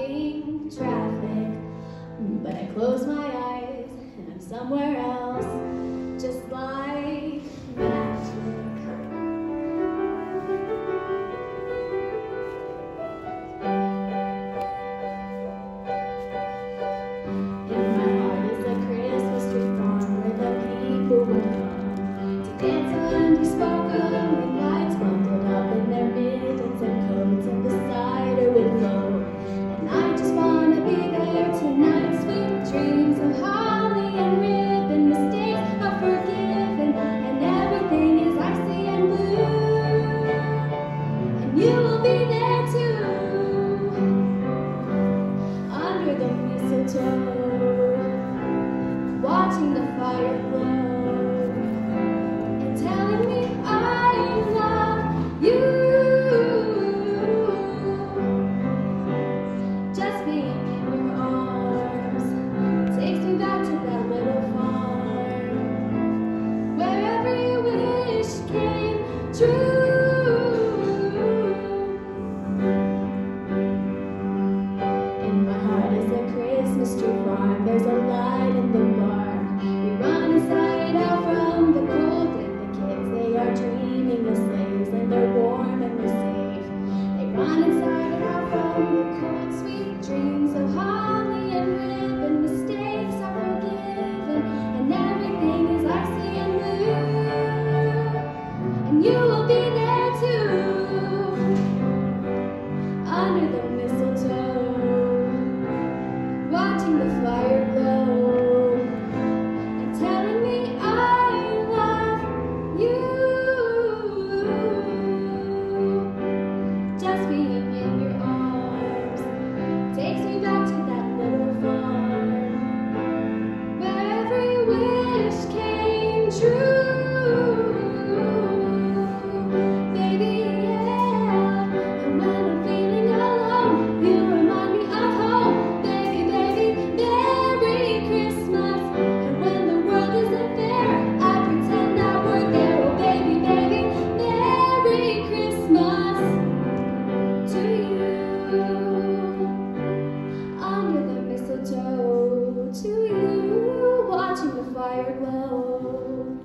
watching traffic, but I close my eyes and I'm somewhere else, just like magic. In my heart is a Christmas tree farm where the people would come to dance unbespoken with lights bundled up in their mittens and coats, and the cider would flow. And I just want to be there tonight. Sweet dreams of holly and ribbon, mistakes are forgiven, and everything is icy and blue. And you will be there too, under the mistletoe, watching the fire glow and telling me I love you. Just being in your arms takes me back to that little farm where every wish came true. In my heart is a Christmas tree farm. There's a light in the barn. We run inside out from the cold, and the kids, they are dreaming of sleighs, and they're warm and they're safe. They run inside out from the cold, sweet dreams of holly and ribbon, mistakes are forgiven, and everything is icy and blue. And you will be there too, under the mistletoe, watching the fire glow and telling me I love you. Just being in your arms takes me back to that little farm where every wish came true. Baby, yeah, and when I'm feeling alone, you remind me of home. Baby, baby, Merry Christmas. And when the world isn't there, I pretend that we're there. Oh baby, baby, Merry Christmas to you, under the mistletoe, to you, watching the fire glow.